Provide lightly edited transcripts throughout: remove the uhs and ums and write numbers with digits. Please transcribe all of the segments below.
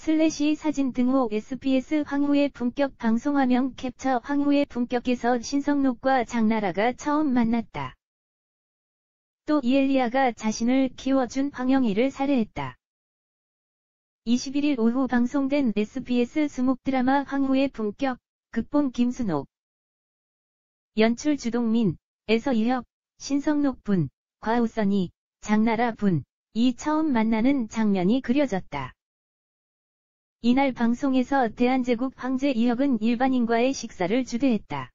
사진 등호 SBS 황후의 품격 방송화면 캡처. 황후의 품격에서 신성록과 장나라가 처음 만났다. 또 이엘리야가 자신을 키워준 황영희를 살해했다. 21일 오후 방송된 SBS 수목 드라마 황후의 품격, 극본 김순옥, 연출 주동민, 에서 이혁, 신성록 분, 과우선이, 장나라 분이 처음 만나는 장면이 그려졌다. 이날 방송에서 대한제국 황제 이혁은 일반인과의 식사를 주대했다.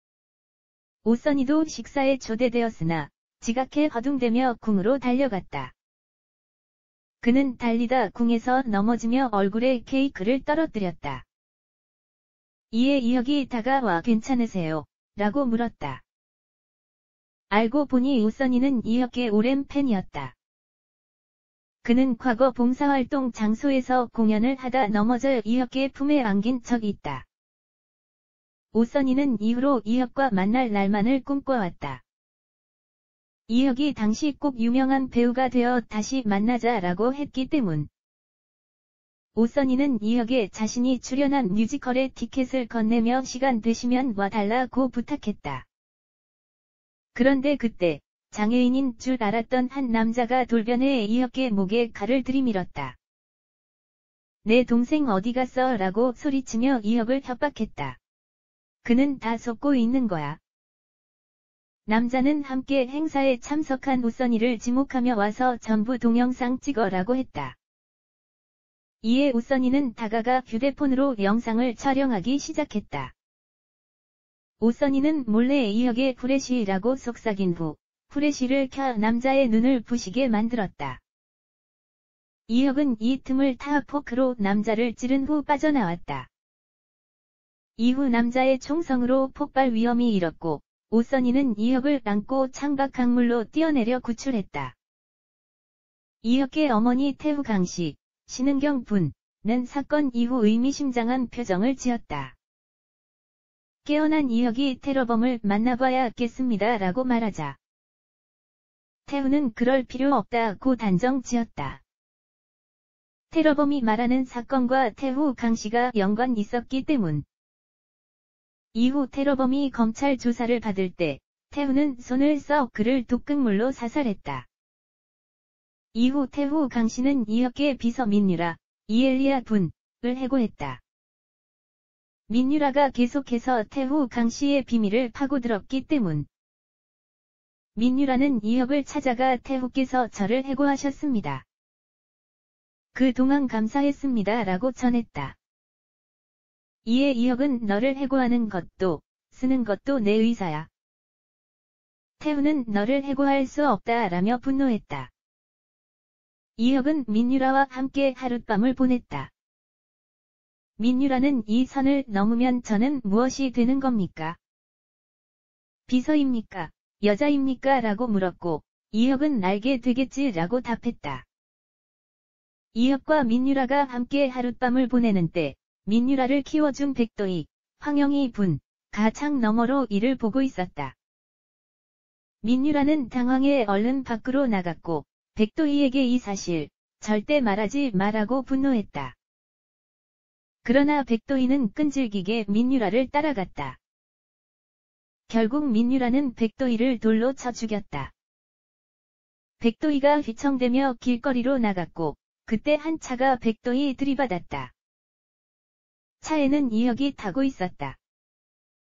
오선이도 식사에 초대되었으나 지각해 허둥대며 궁으로 달려갔다. 그는 달리다 궁에서 넘어지며 얼굴에 케이크를 떨어뜨렸다. 이에 이혁이 다가와 괜찮으세요? 라고 물었다. 알고 보니 오선이는 이혁의 오랜 팬이었다. 그는 과거 봉사활동 장소에서 공연을 하다 넘어져 이혁의 품에 안긴 적이 있다. 오선이는 이후로 이혁과 만날 날만을 꿈꿔왔다. 이혁이 당시 꼭 유명한 배우가 되어 다시 만나자라고 했기 때문. 오선이는 이혁에 자신이 출연한 뮤지컬의 티켓을 건네며 시간 되시면 와달라고 부탁했다. 그런데 그때 장애인인 줄 알았던 한 남자가 돌변해 이혁의 목에 칼을 들이밀었다. 내 동생 어디 갔어? 라고 소리치며 이혁을 협박했다. 그는 다 속고 있는 거야. 남자는 함께 행사에 참석한 오선이를 지목하며 와서 전부 동영상 찍어라고 했다. 이에 오선이는 다가가 휴대폰으로 영상을 촬영하기 시작했다. 오선이는 몰래 이혁의 후레쉬라고 속삭인 후 후레쉬를 켜 남자의 눈을 부시게 만들었다. 이혁은 이 틈을 타 포크로 남자를 찌른 후 빠져나왔다. 이후 남자의 총성으로 폭발 위험이 일었고 오선이는 이혁을 안고 창밖 강물로 뛰어내려 구출했다. 이혁의 어머니 태후강 씨, 신은경 분은 사건 이후 의미심장한 표정을 지었다. 깨어난 이혁이 테러범을 만나봐야겠습니다 라고 말하자 태후는 그럴 필요 없다고 단정 지었다. 테러범이 말하는 사건과 태후 강씨가 연관 있었기 때문. 이후 테러범이 검찰 조사를 받을 때 태후는 손을 써 그를 독극물로 사살했다. 이후 태후 강씨는 이혁의 비서 민유라, 이엘리야 분을 해고했다. 민유라가 계속해서 태후 강씨의 비밀을 파고들었기 때문. 민유라는 이혁을 찾아가 태후께서 저를 해고하셨습니다. 그동안 감사했습니다 라고 전했다. 이에 이혁은 너를 해고하는 것도 쓰는 것도 내 의사야. 태후는 너를 해고할 수 없다 라며 분노했다. 이혁은 민유라와 함께 하룻밤을 보냈다. 민유라는 이 선을 넘으면 저는 무엇이 되는 겁니까? 비서입니까? 여자입니까? 라고 물었고 이혁은 알게 되겠지 라고 답했다. 이혁과 민유라가 함께 하룻밤을 보내는 때 민유라를 키워준 백도희, 황영희 분가 창 너머로 이를 보고 있었다. 민유라는 당황해 얼른 밖으로 나갔고 백도희에게 이 사실 절대 말하지 마라고 분노했다. 그러나 백도희는 끈질기게 민유라를 따라갔다. 결국 민유라는 백도희를 돌로 쳐 죽였다. 백도희가 휘청대며 길거리로 나갔고 그때 한 차가 백도희 들이받았다. 차에는 이혁이 타고 있었다.